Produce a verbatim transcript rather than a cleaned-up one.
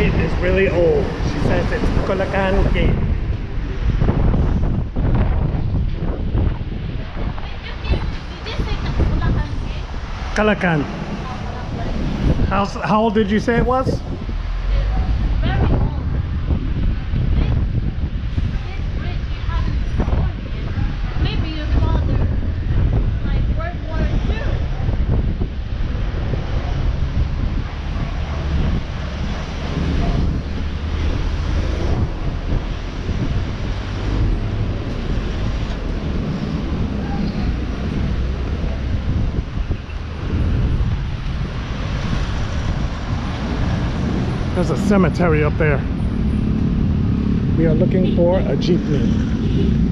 gate is really old. She says it's Kalaklan gate. Kalaklan. How, how old did you say it was? There's a cemetery up there. We are looking for a jeepney.